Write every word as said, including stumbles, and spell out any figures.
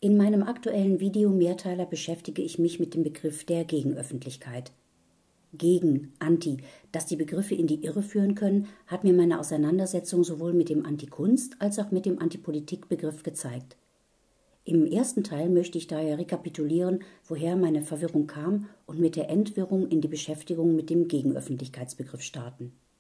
In meinem aktuellen Video-Mehrteiler beschäftige ich mich mit dem Begriff der Gegenöffentlichkeit. Gegen, anti, dass die Begriffe in die Irre führen können, hat mir meine Auseinandersetzung sowohl mit dem Antikunst- als auch mit dem Antipolitik-Begriff gezeigt. Im ersten Teil möchte ich daher rekapitulieren, woher meine Verwirrung kam und mit der Entwirrung in die Beschäftigung mit dem Gegenöffentlichkeitsbegriff starten.